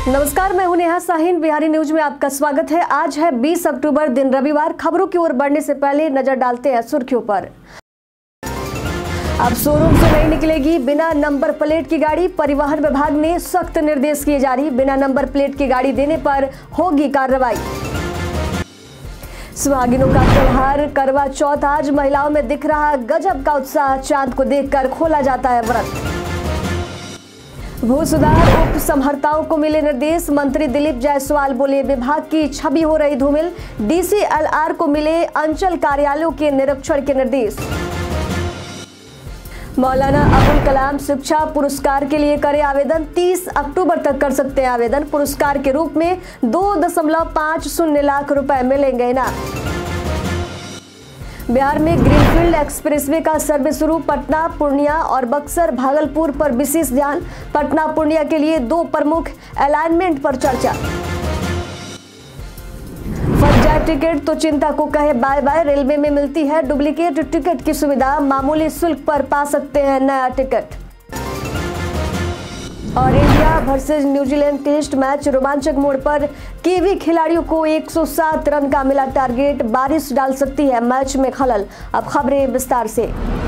नमस्कार, मैं हूं नेहा साहिन। बिहारी न्यूज में आपका स्वागत है। आज है 20 अक्टूबर, दिन रविवार। खबरों की ओर बढ़ने से पहले नजर डालते हैं सुर्खियों पर। अब शोरूम से नहीं निकलेगी बिना नंबर प्लेट की गाड़ी। परिवहन विभाग ने सख्त निर्देश किए जारी। बिना नंबर प्लेट की गाड़ी देने पर होगी कार्रवाई। सुहागिनों का त्योहार करवा चौथ आज। महिलाओं में दिख रहा गजब का उत्साह। चांद को देखकर खोला जाता है व्रत। भू सुधार उप समहर्ताओं को मिले निर्देश। मंत्री दिलीप जायसवाल बोले, विभाग की छवि हो रही धूमिल। डीसीएलआर को मिले अंचल कार्यालयों के निरीक्षण के निर्देश। मौलाना अबुल कलाम शिक्षा पुरस्कार के लिए करें आवेदन। 30 अक्टूबर तक कर सकते हैं आवेदन। पुरस्कार के रूप में 2.50 लाख रुपए मिलेंगे ना। बिहार में ग्रीनफील्ड एक्सप्रेसवे का सर्वे शुरू। पटना, पूर्णिया और बक्सर, भागलपुर पर विशेष ध्यान। पटना पूर्णिया के लिए 2 प्रमुख अलाइनमेंट पर चर्चा। फट जाए टिकट तो चिंता को कहे बाय बाय। रेलवे में मिलती है डुप्लीकेट टिकट की सुविधा। मामूली शुल्क पर पा सकते हैं नया टिकट। और India versus New Zealand test match रोमांचक मोड़ पर। कीवी खिलाड़ियों को 107 रन का मिला टारगेट। बारिश डाल सकती है मैच में खलल। अब खबरें विस्तार से।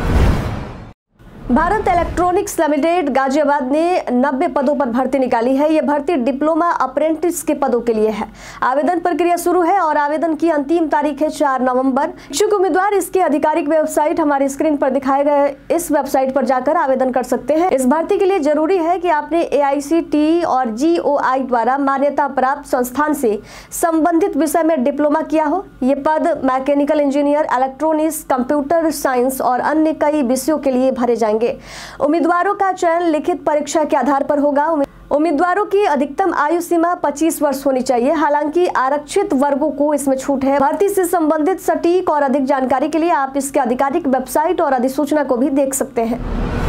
भारत इलेक्ट्रॉनिक्स लिमिटेड गाजियाबाद ने 90 पदों पर भर्ती निकाली है। यह भर्ती डिप्लोमा अप्रेंटिस के पदों के लिए है। आवेदन प्रक्रिया शुरू है और आवेदन की अंतिम तारीख है 4 नवंबर। इच्छुक उम्मीदवार इसकी आधिकारिक वेबसाइट हमारी स्क्रीन पर दिखाए गए इस वेबसाइट पर जाकर आवेदन कर सकते हैं। इस भर्ती के लिए जरूरी है कि आपने AICTE और GOI द्वारा मान्यता प्राप्त संस्थान से संबंधित विषय में डिप्लोमा किया हो। ये पद mechanical engineer, electronics, computer science और अन्य कई विषयों के लिए भरे जाएंगे। उम्मीदवारों का चयन लिखित परीक्षा के आधार पर होगा। उम्मीदवारों की अधिकतम आयु सीमा 25 वर्ष होनी चाहिए। हालांकि आरक्षित वर्गों को इसमें छूट है। भर्ती से संबंधित सटीक और अधिक जानकारी के लिए आप इसके आधिकारिक वेबसाइट और अधिसूचना को भी देख सकते हैं।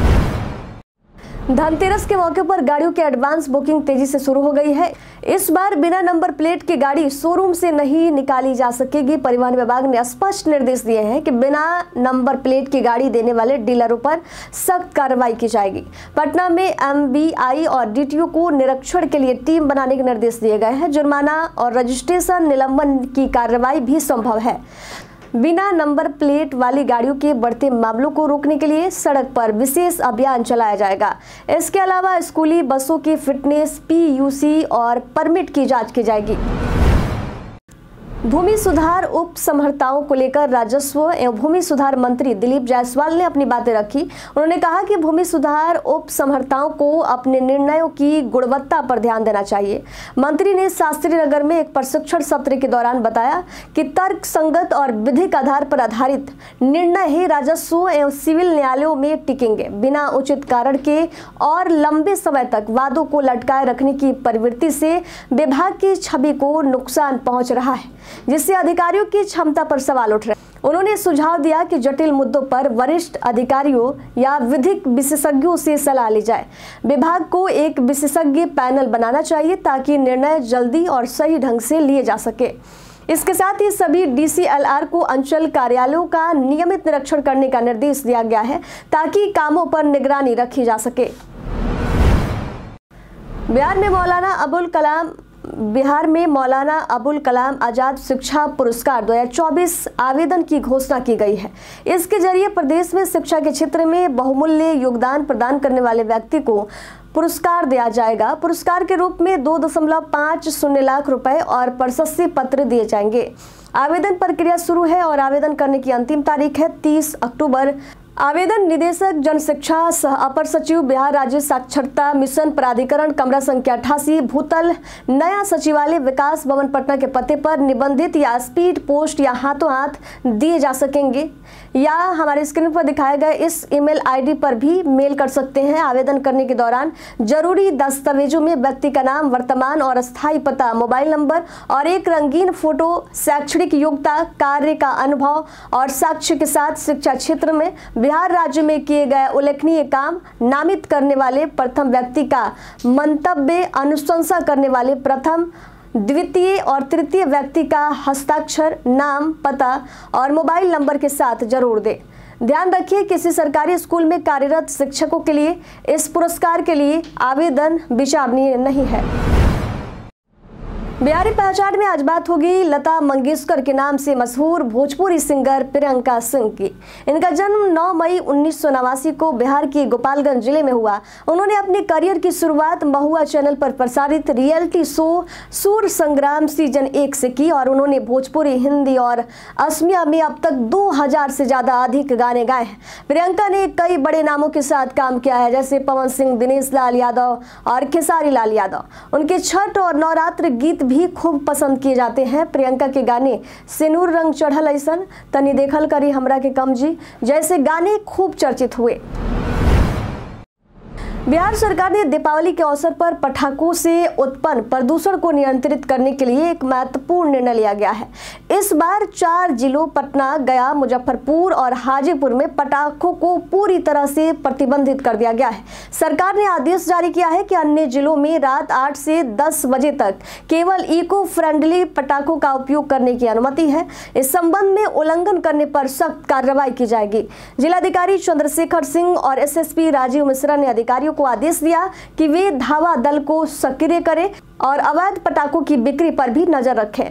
धनतेरस के मौके पर गाड़ियों की एडवांस बुकिंग तेजी से शुरू हो गई है। इस बार बिना नंबर प्लेट की गाड़ी शोरूम से नहीं निकाली जा सकेगी। परिवहन विभाग ने स्पष्ट निर्देश दिए हैं कि बिना नंबर प्लेट की गाड़ी देने वाले डीलरों पर सख्त कार्रवाई की जाएगी। पटना में MBI और DTO को निरीक्षण के लिए टीम बनाने के निर्देश दिए गए हैं। जुर्माना और रजिस्ट्रेशन निलंबन की कार्रवाई भी संभव है। बिना नंबर प्लेट वाली गाड़ियों के बढ़ते मामलों को रोकने के लिए सड़क पर विशेष अभियान चलाया जाएगा। इसके अलावा स्कूली बसों की फिटनेस, PUC और परमिट की जांच की जाएगी। भूमि सुधार उप समहर्ताओं को लेकर राजस्व एवं भूमि सुधार मंत्री दिलीप जायसवाल ने अपनी बातें रखी। उन्होंने कहा कि भूमि सुधार उप समहर्ताओं को अपने निर्णयों की गुणवत्ता पर ध्यान देना चाहिए। मंत्री ने शास्त्री नगर में एक प्रशिक्षण सत्र के दौरान बताया कि तर्क संगत और विधिक आधार पर आधारित निर्णय ही राजस्व एवं सिविल न्यायालयों में टिकेंगे। बिना उचित कारण के और लंबे समय तक वादों को लटकाए रखने की प्रवृत्ति से विभाग की छवि को नुकसान पहुंच रहा है, जिससे अधिकारियों की क्षमता पर सवाल उठ रहे हैं। उन्होंने सुझाव दिया कि जटिल मुद्दों पर वरिष्ठ अधिकारियों या विधिक विशेषज्ञों से सलाह ली जाए। विभाग को एक विशेषज्ञ पैनल बनाना चाहिए ताकि निर्णय जल्दी और सही ढंग से लिए जा सके। इसके साथ ही सभी DCLR को अंचल कार्यालयों का नियमित निरीक्षण करने का निर्देश दिया गया है ताकि कामों पर निगरानी रखी जा सके। बिहार में मौलाना अबुल कलाम आजाद शिक्षा पुरस्कार 2024 आवेदन की घोषणा की गई है। इसके जरिए प्रदेश में शिक्षा के क्षेत्र में बहुमूल्य योगदान प्रदान करने वाले व्यक्ति को पुरस्कार दिया जाएगा। पुरस्कार के रूप में 2.50 लाख रुपए और प्रशस्ति पत्र दिए जाएंगे। आवेदन प्रक्रिया शुरू है और आवेदन करने की अंतिम तारीख है 30 अक्टूबर। आवेदन निदेशक जनशिक्षा सह अपर सचिव बिहार राज्य साक्षरता मिशन प्राधिकरण कमरा संख्या 88 भूतल नया सचिवालय विकास भवन पटना के पते पर निबंधित या स्पीड पोस्ट या हाथों हाथ दिए जा सकेंगे या हमारे स्क्रीन पर दिखाए गए इस ईमेल ID पर भी मेल कर सकते हैं। आवेदन करने के दौरान जरूरी दस्तावेजों में व्यक्ति का नाम, वर्तमान और अस्थायी पता, मोबाइल नंबर और एक रंगीन फोटो, शैक्षणिक योग्यता, कार्य का अनुभव और साक्ष्य के साथ शिक्षा क्षेत्र में बिहार राज्य में किए गए उल्लेखनीय काम, नामित करने वाले प्रथम व्यक्ति का मंतव्य, अनुशंसा करने वाले प्रथम, द्वितीय और तृतीय व्यक्ति का हस्ताक्षर, नाम, पता और मोबाइल नंबर के साथ जरूर दें। ध्यान रखिए, किसी सरकारी स्कूल में कार्यरत शिक्षकों के लिए इस पुरस्कार के लिए आवेदन विचारणीय नहीं है। बिहारी पहचान में आज बात होगी लता मंगेशकर के नाम से मशहूर भोजपुरी सिंगर प्रियंका सिंह की। इनका जन्म 9 मई 1989 को बिहार के गोपालगंज जिले में हुआ। उन्होंने अपने करियर की शुरुआत महुआ चैनल पर प्रसारित रियलिटी शो सूर संग्राम सीजन 1 से की और उन्होंने भोजपुरी, हिंदी और असमिया में अब तक 2000 से ज्यादा अधिक गाने गाए हैं। प्रियंका ने कई बड़े नामों के साथ काम किया है, जैसे पवन सिंह, दिनेश लाल यादव और खेसारी लाल यादव। उनके छठ और नवरात्र गीत भी खूब पसंद किए जाते हैं। प्रियंका के गाने सिनूर रंग चढ़ल ऐसन, तनी देखल करी हमरा के कमजी जैसे गाने खूब चर्चित हुए। बिहार सरकार ने दीपावली के अवसर पर पटाखों से उत्पन्न प्रदूषण को नियंत्रित करने के लिए एक महत्वपूर्ण निर्णय लिया गया है। इस बार 4 जिलों पटना, गया, मुजफ्फरपुर और हाजीपुर में पटाखों को पूरी तरह से प्रतिबंधित कर दिया गया है। सरकार ने आदेश जारी किया है कि अन्य जिलों में रात 8 से 10 बजे तक केवल इको फ्रेंडली पटाखों का उपयोग करने की अनुमति है। इस संबंध में उल्लंघन करने पर सख्त कार्रवाई की जाएगी। जिलाधिकारी चंद्रशेखर सिंह और एसएसपी राजीव मिश्रा ने अधिकारियों को आदेश दिया कि वे धावा दल को सक्रिय करें और अवैध पटाखों की बिक्री पर भी नजर रखें।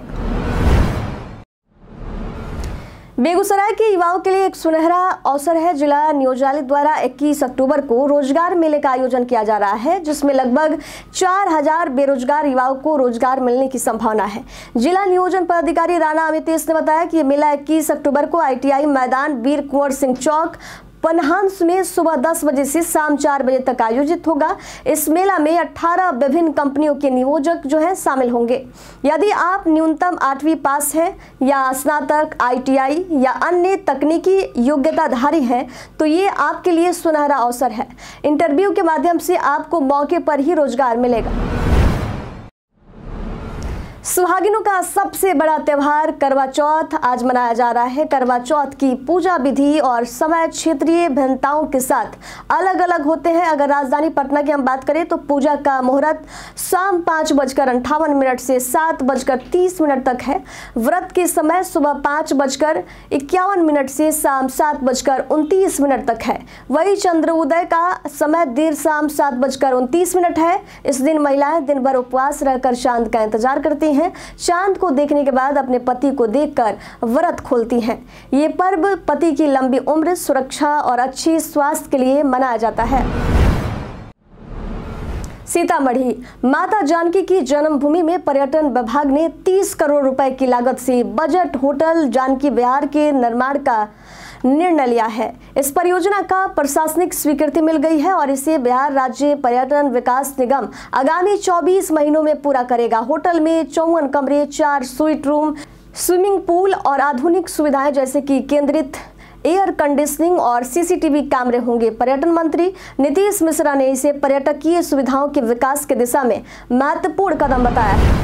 बेगूसराय के युवाओं के लिए एक सुनहरा अवसर है। जिला नियोजनालय द्वारा 21 अक्टूबर को रोजगार मेले का आयोजन किया जा रहा है, जिसमें लगभग 4000 बेरोजगार युवाओं को रोजगार मिलने की संभावना है। जिला नियोजन पदाधिकारी राणा अमितेश ने बताया कि यह मेला 21 अक्टूबर को ITI मैदान, वीर कुंवर सिंह चौक, पनहंस में सुबह 10 बजे से शाम 4 बजे तक आयोजित होगा। इस मेला में 18 विभिन्न कंपनियों के नियोजक जो है शामिल होंगे। यदि आप न्यूनतम 8वीं पास हैं या स्नातक, ITI या अन्य तकनीकी योग्यताधारी हैं तो ये आपके लिए सुनहरा अवसर है। इंटरव्यू के माध्यम से आपको मौके पर ही रोजगार मिलेगा। सुहागिनों का सबसे बड़ा त्योहार करवा चौथ आज मनाया जा रहा है। करवा चौथ की पूजा विधि और समय क्षेत्रीय भिन्नताओं के साथ अलग अलग होते हैं। अगर राजधानी पटना की हम बात करें तो पूजा का मुहूर्त शाम 5:58 से 7:30 तक है। व्रत के समय सुबह 5:51 से शाम 7:29 तक है। वही चंद्रोदय का समय देर शाम 7:29 है। इस दिन महिलाएं दिन भर उपवास रहकर चांद का इंतजार करती हैं। चांद को देखने के बाद अपने पति को देखकर व्रत खोलती हैं। ये पर्व पति की लंबी उम्र, सुरक्षा और अच्छी स्वास्थ्य के लिए मनाया जाता है। सीतामढ़ी माता जानकी की जन्मभूमि में पर्यटन विभाग ने 30 करोड़ रुपए की लागत से बजट होटल जानकी विहार के निर्माण का निर्णय लिया है। इस परियोजना का प्रशासनिक स्वीकृति मिल गई है और इसे बिहार राज्य पर्यटन विकास निगम आगामी 24 महीनों में पूरा करेगा। होटल में 54 कमरे, 4 स्वीट रूम, स्विमिंग पूल और आधुनिक सुविधाएं जैसे कि केंद्रित एयर कंडीशनिंग और CCTV कैमरे होंगे। पर्यटन मंत्री नीतीश मिश्रा ने इसे पर्यटकीय सुविधाओं के विकास की दिशा में महत्वपूर्ण कदम बताया।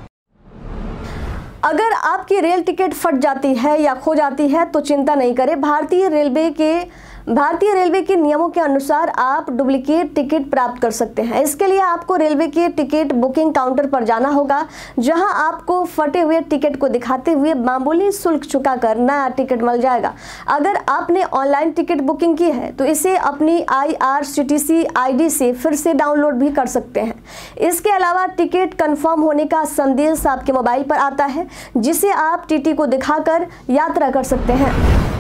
अगर आपकी रेल टिकट फट जाती है या खो जाती है तो चिंता नहीं करें। भारतीय रेलवे के नियमों के अनुसार आप डुप्लीकेट टिकट प्राप्त कर सकते हैं। इसके लिए आपको रेलवे के टिकट बुकिंग काउंटर पर जाना होगा, जहां आपको फटे हुए टिकट को दिखाते हुए मामूली शुल्क चुकाकर नया टिकट मिल जाएगा। अगर आपने ऑनलाइन टिकट बुकिंग की है तो इसे अपनी IRCTC ID से फिर से डाउनलोड भी कर सकते हैं। इसके अलावा टिकट कंफर्म होने का संदेश आपके मोबाइल पर आता है, जिसे आप TT को दिखाकर यात्रा कर सकते हैं।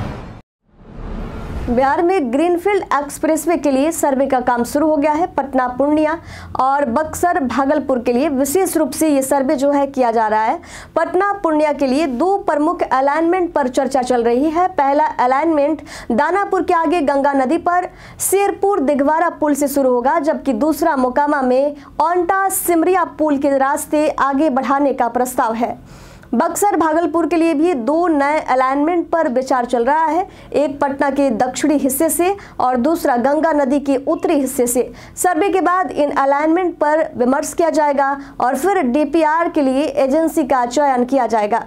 बिहार में ग्रीनफील्ड एक्सप्रेसवे के लिए सर्वे का काम शुरू हो गया है। पटना, पूर्णिया और बक्सर, भागलपुर के लिए विशेष रूप से ये सर्वे जो है किया जा रहा है। पटना, पूर्णिया के लिए 2 प्रमुख अलाइनमेंट पर चर्चा चल रही है। पहला अलाइनमेंट दानापुर के आगे गंगा नदी पर शेरपुर दिघवारा पुल से शुरू होगा, जबकि दूसरा मोकामा में ओंटा सिमरिया पुल के रास्ते आगे बढ़ाने का प्रस्ताव है। बक्सर, भागलपुर के लिए भी 2 नए अलाइनमेंट पर विचार चल रहा है। एक पटना के दक्षिणी हिस्से से और दूसरा गंगा नदी के उत्तरी हिस्से से। सर्वे के बाद इन अलाइनमेंट पर विमर्श किया जाएगा और फिर DPR के लिए एजेंसी का चयन किया जाएगा।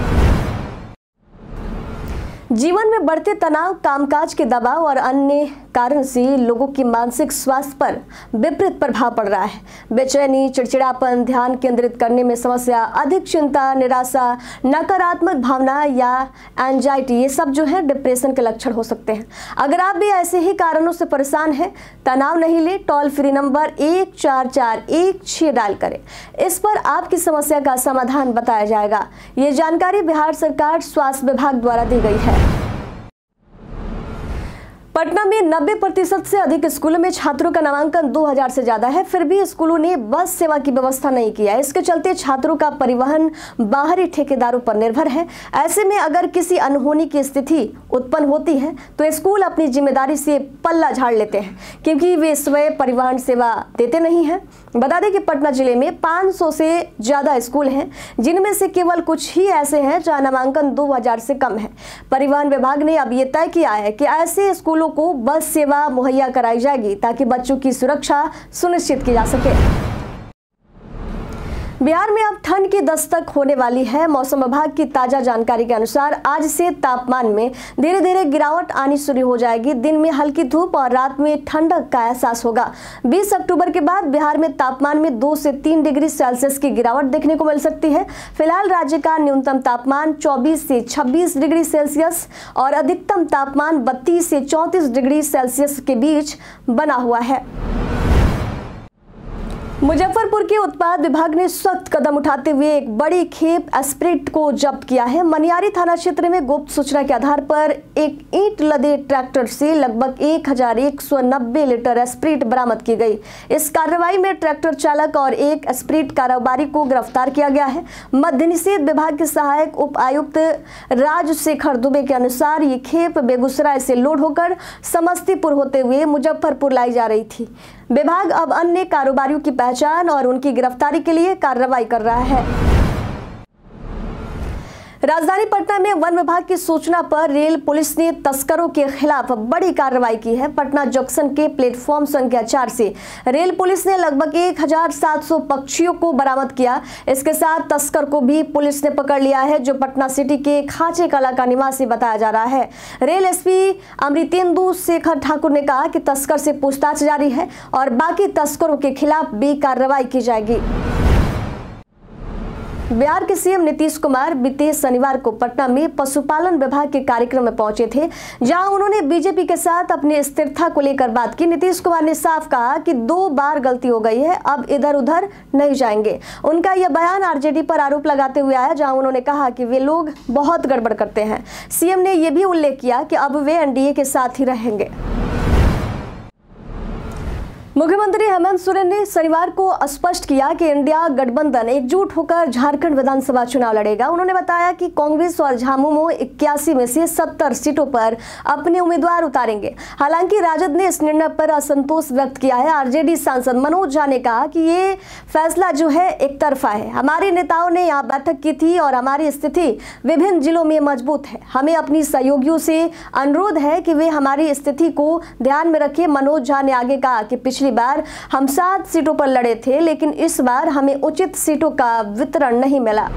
जीवन में बढ़ते तनाव, कामकाज के दबाव और अन्य कारण से लोगों की मानसिक स्वास्थ्य पर विपरीत प्रभाव पड़ रहा है। बेचैनी, चिड़चिड़ापन, ध्यान केंद्रित करने में समस्या, अधिक चिंता, निराशा, नकारात्मक भावना या एंजाइटी, ये सब जो है डिप्रेशन के लक्षण हो सकते हैं। अगर आप भी ऐसे ही कारणों से परेशान हैं, तनाव नहीं ले, टोल फ्री नंबर 14416 डायल करें। इस पर आपकी समस्या का समाधान बताया जाएगा। ये जानकारी बिहार सरकार स्वास्थ्य विभाग द्वारा दी गई है। पटना में 90% से अधिक स्कूलों में छात्रों का नामांकन 2000 से ज्यादा है, फिर भी स्कूलों ने बस सेवा की व्यवस्था नहीं किया है। इसके चलते छात्रों का परिवहन बाहरी ठेकेदारों पर निर्भर है। ऐसे में अगर किसी अनहोनी की स्थिति उत्पन्न होती है तो स्कूल अपनी जिम्मेदारी से पल्ला झाड़ लेते हैं, क्योंकि वे स्वयं परिवहन सेवा देते नहीं हैं। बता दें कि पटना जिले में 500 से ज्यादा स्कूल हैं, जिनमें से केवल कुछ ही ऐसे हैं जहां नामांकन 2000 से कम है। परिवहन विभाग ने अब ये तय किया है कि ऐसे स्कूलों को बस सेवा मुहैया कराई जाएगी ताकि बच्चों की सुरक्षा सुनिश्चित की जा सके। बिहार में अब ठंड की दस्तक होने वाली है। मौसम विभाग की ताजा जानकारी के अनुसार आज से तापमान में धीरे धीरे गिरावट आनी शुरू हो जाएगी। दिन में हल्की धूप और रात में ठंडक का एहसास होगा। 20 अक्टूबर के बाद बिहार में तापमान में 2 से 3 डिग्री सेल्सियस की गिरावट देखने को मिल सकती है। फिलहाल राज्य का न्यूनतम तापमान 24 से 26 डिग्री सेल्सियस और अधिकतम तापमान 32 से 34 डिग्री सेल्सियस के बीच बना हुआ है। मुजफ्फरपुर के उत्पाद विभाग ने सख्त कदम उठाते हुए एक बड़ी खेप स्प्रिट को जब्त किया है। मनियारी थाना क्षेत्र में गुप्त सूचना के आधार पर एक ईंट लदे ट्रैक्टर से लगभग 1190 लीटर स्प्रिट बरामद की गई। इस कार्रवाई में ट्रैक्टर चालक और एक स्प्रिट कारोबारी को गिरफ्तार किया गया है। मद्य निषेध विभाग के सहायक उप आयुक्त राजशेखर दुबे के अनुसार ये खेप बेगूसराय से लोड होकर समस्तीपुर होते हुए मुजफ्फरपुर लाई जा रही थी। विभाग अब अन्य कारोबारियों की पहचान और उनकी गिरफ्तारी के लिए कार्रवाई कर रहा है। राजधानी पटना में वन विभाग की सूचना पर रेल पुलिस ने तस्करों के खिलाफ बड़ी कार्रवाई की है। पटना जंक्शन के प्लेटफॉर्म संख्या 4 से रेल पुलिस ने लगभग 1700 पक्षियों को बरामद किया। इसके साथ तस्कर को भी पुलिस ने पकड़ लिया है, जो पटना सिटी के खाचे कला का निवासी बताया जा रहा है। रेल एसपी अमृतेंदु शेखर ठाकुर ने कहा कि तस्कर से पूछताछ जारी है और बाकी तस्करों के खिलाफ भी कार्रवाई की जाएगी। बिहार के सीएम नीतीश कुमार बीते शनिवार को पटना में पशुपालन विभाग के कार्यक्रम में पहुंचे थे, जहां उन्होंने बीजेपी के साथ अपनी स्थिरता को लेकर बात की। नीतीश कुमार ने साफ कहा कि 2 बार गलती हो गई है, अब इधर उधर नहीं जाएंगे। उनका यह बयान आरजेडी पर आरोप लगाते हुए आया, जहां उन्होंने कहा कि वे लोग बहुत गड़बड़ करते हैं। सीएम ने यह भी उल्लेख किया कि अब वे एनडीए के साथ ही रहेंगे। मुख्यमंत्री हेमंत सोरेन ने शनिवार को स्पष्ट किया कि इंडिया गठबंधन एकजुट होकर झारखंड विधानसभा चुनाव लड़ेगा। उन्होंने बताया कि कांग्रेस और झामुमो 81 में से 70 सीटों पर अपने उम्मीदवार उतारेंगे। हालांकि राजद ने इस निर्णय पर असंतोष व्यक्त किया है। आरजेडी सांसद मनोज झा ने कहा कि ये फैसला जो है एक तरफा है। हमारे नेताओं ने यहाँ बैठक की थी और हमारी स्थिति विभिन्न जिलों में मजबूत है। हमें अपनी सहयोगियों से अनुरोध है कि वे हमारी स्थिति को ध्यान में रखें। मनोज झा ने आगे कहा कि पिछली बार हम 7 सीटों पर लड़े थे, लेकिन इस बार हमें उचित सीटों का वितरण नहीं मिला।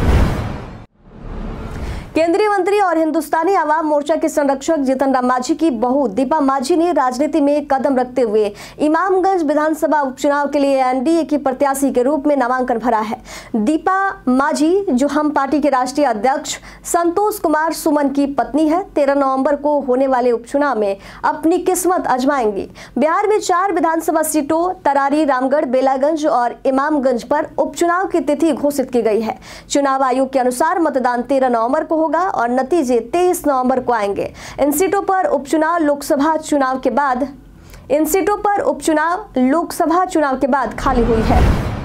केंद्रीय मंत्री और हिंदुस्तानी आवाम मोर्चा के संरक्षक जीतन राम मांझी की बहू दीपा मांझी ने राजनीति में कदम रखते हुए इमामगंज विधानसभा उपचुनाव के लिए एनडीए की प्रत्याशी के रूप में नामांकन भरा है। दीपा मांझी, जो हम पार्टी के राष्ट्रीय अध्यक्ष संतोष कुमार सुमन की पत्नी है, 13 नवंबर को होने वाले उपचुनाव में अपनी किस्मत आजमाएंगी। बिहार में 4 विधानसभा सीटों तरारी, रामगढ़, बेलागंज और इमामगंज पर उपचुनाव की तिथि घोषित की गई है। चुनाव आयोग के अनुसार मतदान 13 नवंबर को होगा और नतीजे 23 नवंबर को आएंगे। इन सीटों पर उपचुनाव लोकसभा चुनाव के बाद खाली हुई है।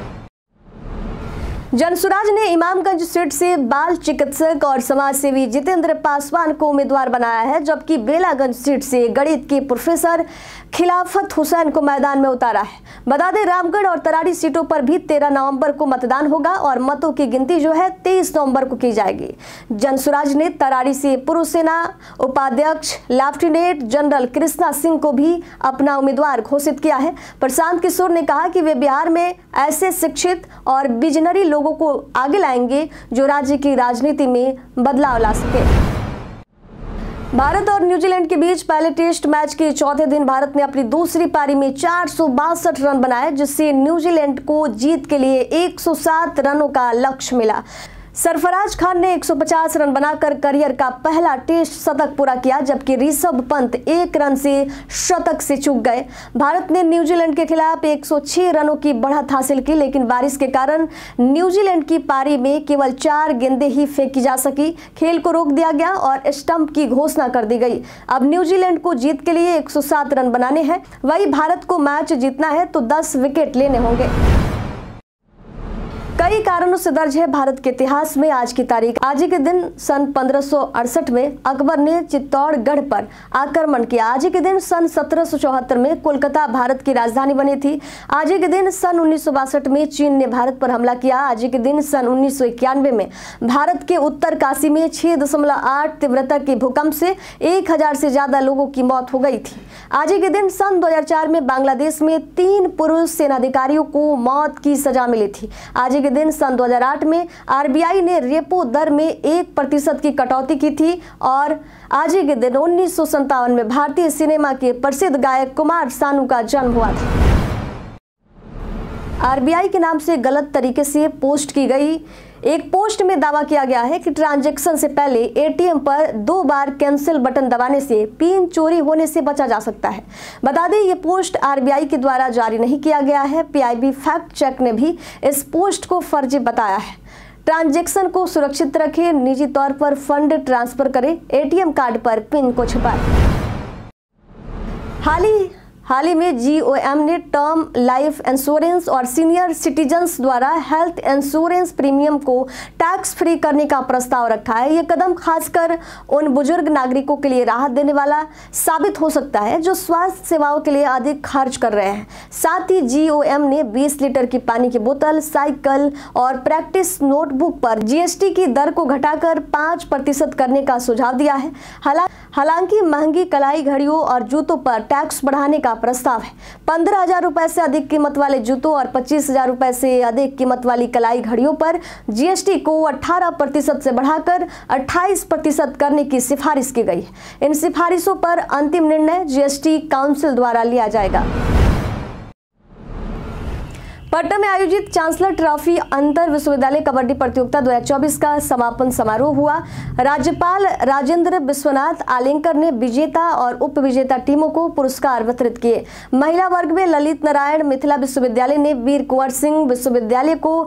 जनसुराज ने इमामगंज सीट से बाल चिकित्सक और समाजसेवी जितेंद्र पासवान को उम्मीदवार बनाया है, जबकि बेलागंज सीट से गणित के प्रोफेसर खिलाफत हुसैन को मैदान में उतारा है। बता दें, रामगढ़ और तरारी सीटों पर भी 13 नवंबर को मतदान होगा और मतों की गिनती जो है 23 नवंबर को की जाएगी। जनसुराज ने तरारी से पूर्व सेना उपाध्यक्ष लेफ्टिनेंट जनरल कृष्णा सिंह को भी अपना उम्मीदवार घोषित किया है। प्रशांत किशोर ने कहा कि वे बिहार में ऐसे शिक्षित और विजनरी लोगों को आगे लाएंगे जो राज्य की राजनीति में बदलाव ला सके। भारत और न्यूजीलैंड के बीच पहले टेस्ट मैच के चौथे दिन भारत ने अपनी दूसरी पारी में 462 रन बनाए, जिससे न्यूजीलैंड को जीत के लिए 107 रनों का लक्ष्य मिला। सरफराज खान ने 150 रन बनाकर करियर का पहला टेस्ट शतक पूरा किया, जबकि ऋषभ पंत 1 रन से शतक से चूक गए। भारत ने न्यूजीलैंड के खिलाफ 106 रनों की बढ़त हासिल की, लेकिन बारिश के कारण न्यूजीलैंड की पारी में केवल 4 गेंदें ही फेंकी जा सकी। खेल को रोक दिया गया और स्टंप की घोषणा कर दी गई। अब न्यूजीलैंड को जीत के लिए 107 रन बनाने हैं, वही भारत को मैच जीतना है तो 10 विकेट लेने होंगे। कई कारणों से दर्ज है भारत के इतिहास में आज की तारीख। आज ही के दिन सन 1568 में अकबर ने चित्तौड़गढ़ पर आक्रमण किया। आज ही के दिन सन 1774 में कोलकाता भारत की राजधानी बनी थी। आज ही के दिन सन 1962 में चीन ने भारत पर हमला किया। आज ही के दिन सन 1991 में भारत के उत्तरकाशी में 6.8 तीव्रता के भूकंप से 1000 से ज्यादा लोगों की मौत हो गई थी। आज ही के दिन सन 2004 में बांग्लादेश में 3 पुरुष सेनाधिकारियों को मौत की सजा मिली थी। आज ही के दिन सन 2008 में आरबीआई ने रेपो दर में 1% की कटौती की थी। और आज ही के दिन 1957 में भारतीय सिनेमा के प्रसिद्ध गायक कुमार सानू का जन्म हुआ था। आरबीआई के नाम से गलत तरीके से पोस्ट की गई एक पोस्ट में दावा किया गया है कि ट्रांजैक्शन से पहले एटीएम पर 2 बार कैंसिल बटन दबाने से पिन चोरी होने से बचा जा सकता है। बता दें, ये पोस्ट आरबीआई के द्वारा जारी नहीं किया गया है। पीआईबी फैक्ट चेक ने भी इस पोस्ट को फर्जी बताया है। ट्रांजैक्शन को सुरक्षित रखें, निजी तौर पर फंड ट्रांसफर करें, एटीएम कार्ड पर पिन को छिपाएं। हाल ही में जीओएम ने टर्म लाइफ इंश्योरेंस और सीनियर सिटीजन्स द्वारा हेल्थ इंश्योरेंस प्रीमियम को टैक्स फ्री करने का प्रस्ताव रखा है। ये कदम खासकर उन बुजुर्ग नागरिकों के लिए राहत देने वाला साबित हो सकता है जो स्वास्थ्य सेवाओं के लिए अधिक खर्च कर रहे हैं। साथ ही जीओएम ने 20 लीटर की पानी की बोतल, साइकिल और प्रैक्टिस नोटबुक पर जीएसटी की दर को घटाकर 5% करने का सुझाव दिया है। हालांकि महंगी कलाई घड़ियों और जूतों पर टैक्स बढ़ाने का प्रस्ताव है। 15,000 रुपए से अधिक कीमत वाले जूतों और 25,000 रुपए से अधिक कीमत वाली कलाई घड़ियों पर जीएसटी को 18% से बढ़ाकर 28% करने की सिफारिश की गई है। इन सिफारिशों पर अंतिम निर्णय जीएसटी काउंसिल द्वारा लिया जाएगा। पटना में आयोजित चांसलर ट्रॉफी अंतर विश्वविद्यालय कबड्डी प्रतियोगिता 2024 का समापन समारोह हुआ। राज्यपाल राजेंद्र विश्वनाथ आलेंकर ने विजेता और उप विजेता टीमों को पुरस्कार वितरित किए। महिला वर्ग में ललित नारायण मिथिला विश्वविद्यालय ने वीर कुंवर सिंह विश्वविद्यालय को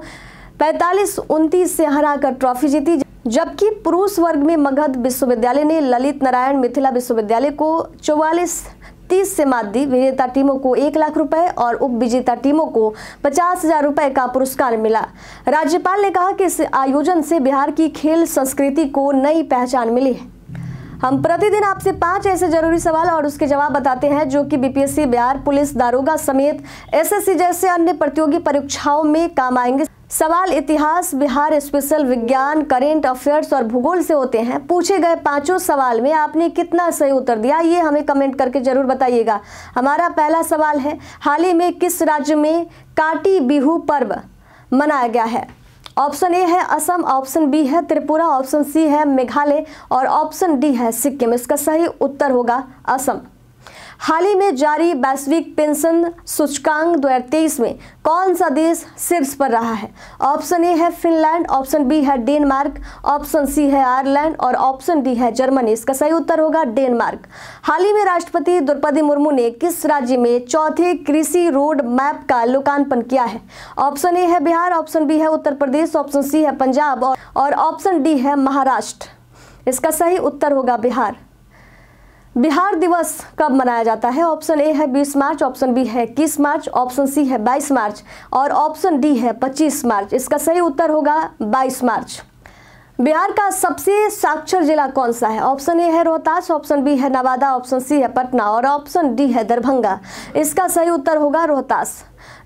45-29 से हराकर ट्रॉफी जीती, जबकि पुरुष वर्ग में मगध विश्वविद्यालय ने ललित नारायण मिथिला विश्वविद्यालय को 44-30 से मात दी। विजेता टीमों को 1 लाख रुपए और उप विजेता टीमों को 50,000 रुपए का पुरस्कार मिला। राज्यपाल ने कहा कि इस आयोजन से बिहार की खेल संस्कृति को नई पहचान मिली है। हम प्रतिदिन आपसे 5 ऐसे जरूरी सवाल और उसके जवाब बताते हैं जो कि बीपीएससी, बिहार पुलिस दारोगा समेत एसएससी जैसे अन्य प्रतियोगी परीक्षाओं में काम आएंगे। सवाल इतिहास, बिहार स्पेशल, विज्ञान, करेंट अफेयर्स और भूगोल से होते हैं। पूछे गए 5 सवाल में आपने कितना सही उत्तर दिया, ये हमें कमेंट करके जरूर बताइएगा। हमारा पहला सवाल है, हाल ही में किस राज्य में काटी बिहू पर्व मनाया गया है? ऑप्शन ए है असम, ऑप्शन बी है त्रिपुरा, ऑप्शन सी है मेघालय और ऑप्शन डी है सिक्किम। इसका सही उत्तर होगा असम। हाल ही में जारी वैश्विक पेंशन सूचकांक 2023 में कौन सा देश शीर्ष पर रहा है? ऑप्शन ए है फिनलैंड, ऑप्शन बी है डेनमार्क, ऑप्शन सी है आयरलैंड और ऑप्शन डी है जर्मनी। इसका सही उत्तर होगा डेनमार्क। हाल ही में राष्ट्रपति द्रौपदी मुर्मू ने किस राज्य में चौथे कृषि रोड मैप का लोकार्पण किया है? ऑप्शन ए है बिहार, ऑप्शन बी है उत्तर प्रदेश, ऑप्शन सी है पंजाब और ऑप्शन डी है महाराष्ट्र। इसका सही उत्तर होगा बिहार। बिहार दिवस कब मनाया जाता है? ऑप्शन ए है 20 मार्च, ऑप्शन बी है 21 मार्च, ऑप्शन सी है 22 मार्च और ऑप्शन डी है 25 मार्च। इसका सही उत्तर होगा 22 मार्च। बिहार का सबसे साक्षर जिला कौन सा है? ऑप्शन ए है रोहतास, ऑप्शन बी है नवादा, ऑप्शन सी है पटना और ऑप्शन डी है दरभंगा। इसका सही उत्तर होगा रोहतास।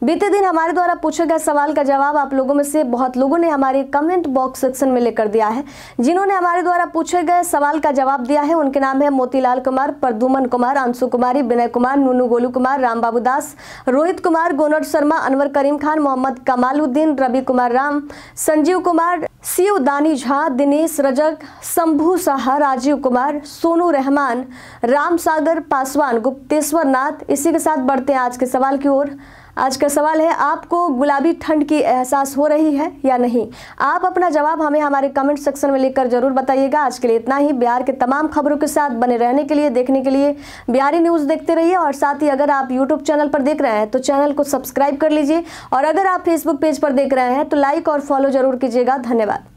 बीते दिन हमारे द्वारा पूछे गए सवाल का जवाब आप लोगों में से बहुत लोगों ने हमारे कमेंट बॉक्स सेक्शन में लेकर दिया है। जिन्होंने हमारे द्वारा पूछे गए सवाल का जवाब दिया है उनके नाम है मोतीलाल कुमार, प्रद्युमन कुमार, अंशु कुमारी, विनय कुमार, नूनू गोलू कुमार, राम बाबू दास, रोहित कुमार, गोनड शर्मा, अनवर करीम खान, मोहम्मद कमालुद्दीन, रवि कुमार राम, संजीव कुमार, शिवदानी झा, दिनेश रजक, शंभू साहा, राजीव कुमार, सोनू रहमान, राम सागर पासवान, गुप्तेश्वर नाथ। इसी के साथ बढ़ते हैं आज के सवाल की ओर। आज का सवाल है, आपको गुलाबी ठंड की एहसास हो रही है या नहीं? आप अपना जवाब हमें हमारे कमेंट सेक्शन में लिखकर जरूर बताइएगा। आज के लिए इतना ही। बिहार के तमाम खबरों के साथ बने रहने के लिए, देखने के लिए बिहारी न्यूज़ देखते रहिए। और साथ ही अगर आप यूट्यूब चैनल पर देख रहे हैं तो चैनल को सब्सक्राइब कर लीजिए, और अगर आप फेसबुक पेज पर देख रहे हैं तो लाइक और फॉलो जरूर कीजिएगा। धन्यवाद।